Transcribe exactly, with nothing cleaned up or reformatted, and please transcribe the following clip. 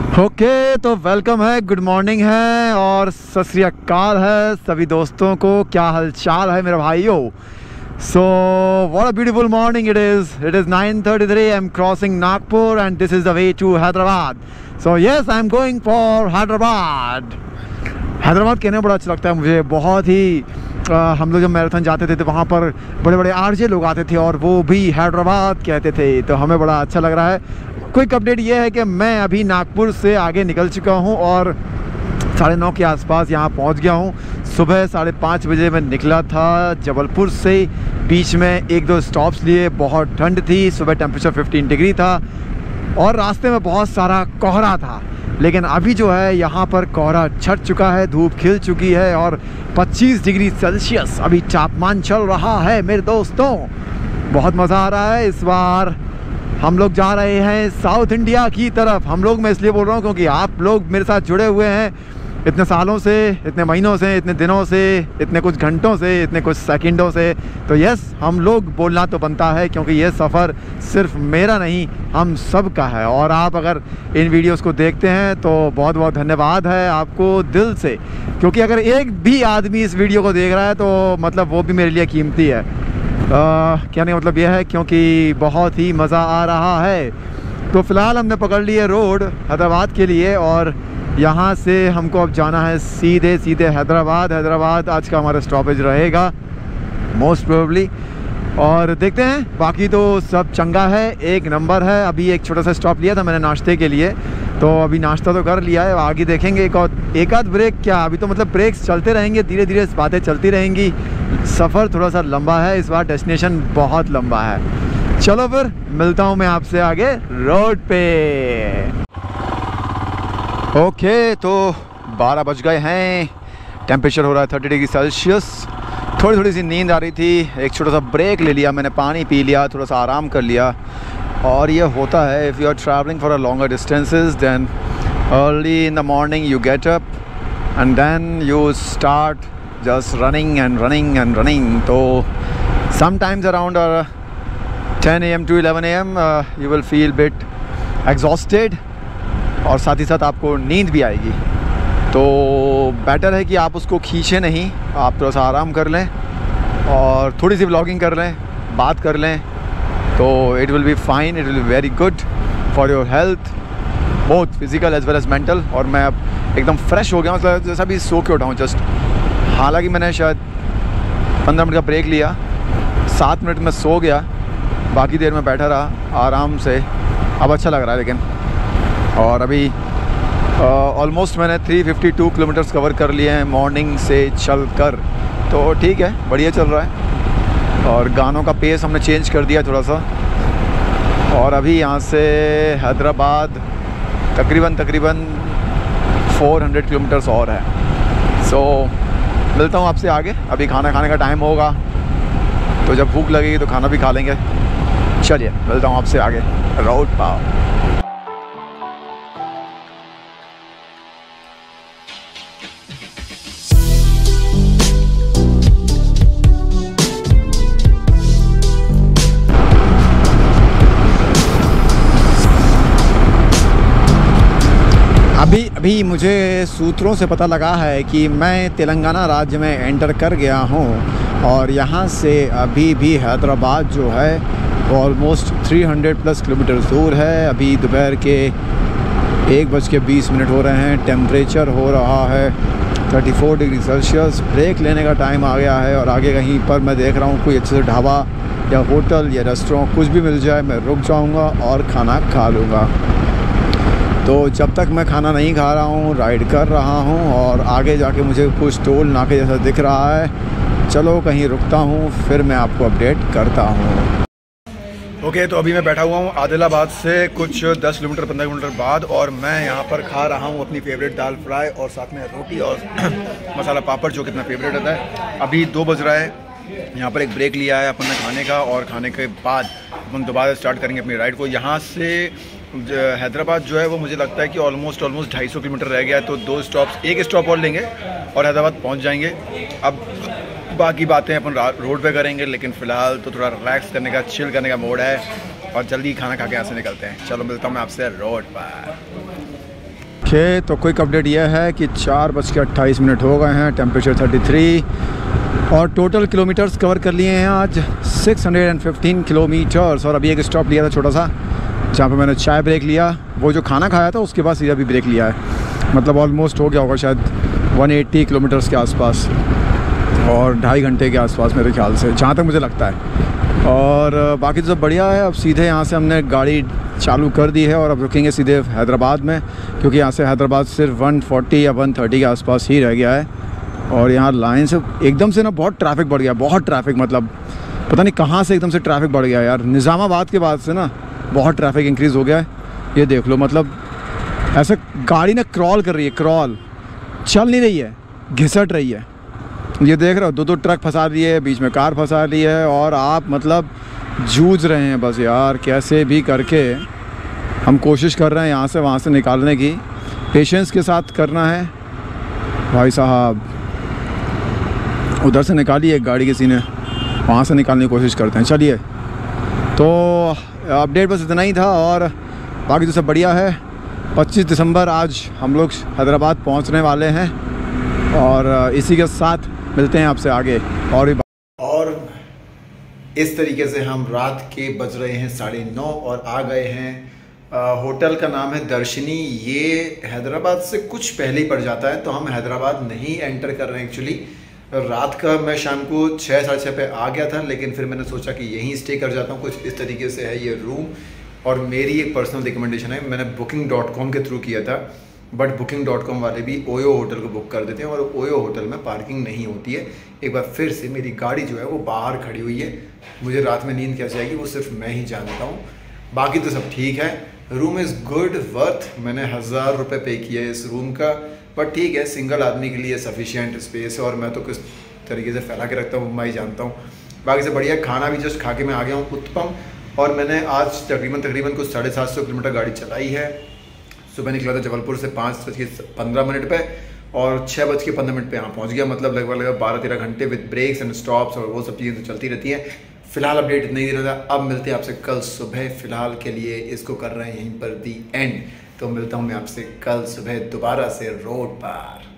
Okay okay, तो welcome है, good morning है और सत श्री अकाल है सभी दोस्तों को। क्या हालचाल है मेरे भाइयों। So what a beautiful morning it is. It is nine thirty three. I am crossing Nagpur and this is the way to Hyderabad. So yes, I am going for Hyderabad. Hyderabad कहने में बड़ा अच्छा लगता है मुझे। बहुत ही आ, हम लोग जब मैराथन जाते थे तो वहाँ पर बड़े बड़े आरजे लोग आते थे और वो भी हैदराबाद कहते थे, तो हमें बड़ा अच्छा लग रहा है। क्विक अपडेट ये है कि मैं अभी नागपुर से आगे निकल चुका हूँ और साढ़े नौ के आसपास यहाँ पहुँच गया हूँ। सुबह साढ़े पाँच बजे मैं निकला था जबलपुर से। बीच में एक दो स्टॉप्स लिए, बहुत ठंड थी, सुबह टेम्परेचर फिफ्टीन डिग्री था और रास्ते में बहुत सारा कोहरा था। लेकिन अभी जो है यहाँ पर कोहरा छट चुका है, धूप खिल चुकी है और पच्चीस डिग्री सेल्सियस अभी तापमान चल रहा है मेरे दोस्तों। बहुत मज़ा आ रहा है। इस बार हम लोग जा रहे हैं साउथ इंडिया की तरफ। हम लोग मैं इसलिए बोल रहा हूँ क्योंकि आप लोग मेरे साथ जुड़े हुए हैं इतने सालों से, इतने महीनों से, इतने दिनों से, इतने कुछ घंटों से, इतने कुछ सेकंडों से। तो यस, हम लोग बोलना तो बनता है क्योंकि ये सफ़र सिर्फ मेरा नहीं, हम सब का है। और आप अगर इन वीडियोस को देखते हैं तो बहुत बहुत धन्यवाद है आपको दिल से, क्योंकि अगर एक भी आदमी इस वीडियो को देख रहा है तो मतलब वो भी मेरे लिए कीमती है। कहने का मतलब यह है क्योंकि बहुत ही मज़ा आ रहा है। तो फ़िलहाल हमने पकड़ ली है रोड हैदराबाद के लिए और यहाँ से हमको अब जाना है सीधे सीधे हैदराबाद। हैदराबाद आज का हमारा स्टॉपेज रहेगा मोस्ट प्रोबेबली, और देखते हैं। बाकी तो सब चंगा है, एक नंबर है। अभी एक छोटा सा स्टॉप लिया था मैंने नाश्ते के लिए, तो अभी नाश्ता तो कर लिया है, आगे देखेंगे एक और एक आध ब्रेक। क्या अभी तो मतलब ब्रेक्स चलते रहेंगे, धीरे धीरे बातें चलती रहेंगी। सफ़र थोड़ा सा लंबा है इस बार, डेस्टिनेशन बहुत लंबा है। चलो फिर मिलता हूँ मैं आपसे आगे रोड पे। ओके okay, तो बारह बज गए हैं, टेम्परेचर हो रहा है थर्टी डिग्री सेल्सियस। थोड़ी थोड़ी सी नींद आ रही थी, एक छोटा सा ब्रेक ले लिया मैंने, पानी पी लिया, थोड़ा सा आराम कर लिया। और ये होता है if you are travelling for a longer distances, then early in the morning you get up and then you start just running and running and running. तो sometimes around ten A M to eleven A M you will feel bit exhausted और साथ ही साथ आपको नींद भी आएगी। तो better है कि आप उसको खींचे नहीं, आप थोड़ा सा आराम कर लें और थोड़ी सी व्लॉगिंग कर लें, बात कर लें, तो it will be fine, it will be very good for your health, both physical as well as mental. और मैं अब एकदम फ्रेश हो गया, मतलब जैसा भी सो के उठाऊँ जस्ट। हालांकि मैंने शायद पंद्रह मिनट का ब्रेक लिया, सात मिनट में सो गया, बाकी देर में बैठा रहा आराम से। अब अच्छा लग रहा है लेकिन। और अभी ऑलमोस्ट uh, मैंने तीन सौ बावन किलोमीटर्स कवर कर लिए हैं मॉर्निंग से चल कर, तो ठीक है, बढ़िया चल रहा है। और गानों का पेस हमने चेंज कर दिया थोड़ा सा। और अभी यहाँ से हैदराबाद तकरीबन तकरीबन चार सौ किलोमीटर्स और है। सो so, मिलता हूँ आपसे आगे। अभी खाना खाने का टाइम होगा, तो जब भूख लगेगी तो खाना भी खा लेंगे। चलिए मिलता हूँ आपसे आगे रोड पाओ। अभी अभी मुझे सूत्रों से पता लगा है कि मैं तेलंगाना राज्य में एंटर कर गया हूँ और यहाँ से अभी भी हैदराबाद जो है वो ऑलमोस्ट तीन सौ प्लस किलोमीटर दूर है। अभी दोपहर के एक बज के बीस मिनट हो रहे हैं, टेम्परेचर हो रहा है चौंतीस डिग्री सेल्सियस। ब्रेक लेने का टाइम आ गया है और आगे कहीं पर मैं देख रहा हूँ कोई अच्छे से ढाबा या होटल या रेस्टोरेंट कुछ भी मिल जाए, मैं रुक जाऊँगा और खाना खा लूँगा। तो जब तक मैं खाना नहीं खा रहा हूँ राइड कर रहा हूँ और आगे जाके मुझे कुछ टोल नाके जैसा दिख रहा है। चलो कहीं रुकता हूँ, फिर मैं आपको अपडेट करता हूँ। ओके okay, तो अभी मैं बैठा हुआ हूँ आदिलाबाद से कुछ दस किलोमीटर पंद्रह किलोमीटर बाद और मैं यहाँ पर खा रहा हूँ अपनी फेवरेट दाल फ्राई और साथ में रोटी और मसाला पापड़ जो कितना फेवरेट होता है। अभी दो बज रहा है, यहाँ पर एक ब्रेक लिया है अपन ने खाने का और खाने के बाद अपन दोबारा स्टार्ट करेंगे अपनी राइड को। यहाँ से हैदराबाद जो है वो मुझे लगता है कि ऑलमोस्ट ऑलमोस्ट ढाई सौ किलोमीटर रह गया है, तो दो स्टॉप्स, एक स्टॉप और लेंगे और हैदराबाद पहुँच जाएंगे। अब बाकी बातें अपन रोड पे करेंगे, लेकिन फ़िलहाल तो थोड़ा रिलैक्स करने का, चिल करने का मोड है और जल्दी खाना खा के यहाँ से निकलते हैं। चलो मिलता हूँ मैं आपसे रोड पर। ओके, तो क्विक अपडेट यह है कि चार बज के अट्ठाईस मिनट हो गए हैं, टेम्परेचर थर्टी थ्री और टोटल किलोमीटर्स कवर कर लिए हैं आज सिक्स हंड्रेड फिफ्टीन किलोमीटर्स। और अभी एक स्टॉप लिया था छोटा सा, जहाँ पे मैंने चाय ब्रेक लिया, वो जो खाना खाया था उसके बाद सीधा भी ब्रेक लिया है। मतलब ऑलमोस्ट हो गया होगा शायद एक सौ अस्सी किलोमीटर्स के आसपास और ढाई घंटे के आसपास मेरे ख्याल से, जहाँ तक मुझे लगता है। और बाकी तो सब बढ़िया है। अब सीधे यहाँ से हमने गाड़ी चालू कर दी है और अब रुकेंगे सीधे हैदराबाद में, क्योंकि यहाँ से हैदराबाद सिर्फ वन फोर्टी या वन थर्टी के आसपास ही रह गया है। और यहाँ लाइन से एकदम से ना बहुत ट्रैफिक बढ़ गया, बहुत ट्रैफिक, मतलब पता नहीं कहाँ से एकदम से ट्रैफिक बढ़ गया यार। निज़ामाबाद के बाद से ना बहुत ट्रैफिक इंक्रीज़ हो गया है। ये देख लो, मतलब ऐसे गाड़ी ना क्रॉल कर रही है, क्रॉल चल नहीं रही है, घिसट रही है। ये देख रहे हो, दो दो ट्रक फंसा रही है, बीच में कार फंसा रही है और आप मतलब जूझ रहे हैं बस यार। कैसे भी करके हम कोशिश कर रहे हैं यहाँ से वहाँ से निकालने की, पेशेंस के साथ करना है भाई साहब। उधर से निकाली एक गाड़ी किसी ने, वहाँ से निकालने की कोशिश करते हैं। चलिए, तो अपडेट बस इतना ही था और बाकी तो सब बढ़िया है। पच्चीस दिसंबर आज हम लोग हैदराबाद पहुँचने वाले हैं और इसी के साथ मिलते हैं आपसे आगे और भी। और इस तरीके से हम रात के बज रहे हैं साढ़े नौ और आ गए हैं। आ, होटल का नाम है दर्शनी। ये हैदराबाद से कुछ पहले ही पड़ जाता है, तो हम हैदराबाद नहीं एंटर कर रहे हैं एक्चुअली। रात का मैं शाम को छः साढ़े छः पे आ गया था, लेकिन फिर मैंने सोचा कि यहीं स्टे कर जाता हूँ। कुछ इस तरीके से है ये रूम और मेरी एक पर्सनल रिकमेंडेशन है। मैंने बुकिंग डॉट कॉम के थ्रू किया था, बट बुकिंग डॉट कॉम वाले भी ओयो होटल को बुक कर देते हैं और ओयो होटल में पार्किंग नहीं होती है। एक बार फिर से मेरी गाड़ी जो है वो बाहर खड़ी हुई है। मुझे रात में नींद कैसे आएगी वो सिर्फ मैं ही जानता हूँ। बाकी तो सब ठीक है। Room is good, worth. मैंने हज़ार रुपये पे किया है इस रूम का, बट ठीक है, सिंगल आदमी के लिए सफिशिएंट स्पेस है और मैं तो किस तरीके से फैला के रखता हूँ मैं ही जानता हूँ। बाकी से बढ़िया। खाना भी जस्ट खा के मैं आ गया हूँ, उत्तम। और मैंने आज तकरीबन तकरीबन कुछ साढ़े सात सौ किलोमीटर गाड़ी चलाई है। सुबह निकला था जबलपुर से पाँच बज के पंद्रह मिनट पे और छः बज के पंद्रह मिनट पे यहाँ पहुँच गया। मतलब लगभग लगभग बारह तेरह घंटे विद ब्रेक्स एंड स्टॉप्स और वो सब चीज़ें तो चलती रहती हैं। फिलहाल अपडेट इतना ही दे रहा था। अब मिलते हैं आपसे कल सुबह। फिलहाल के लिए इसको कर रहे हैं यहीं पर दी एंड। तो मिलता हूँ मैं आपसे कल सुबह दोबारा से रोड पर।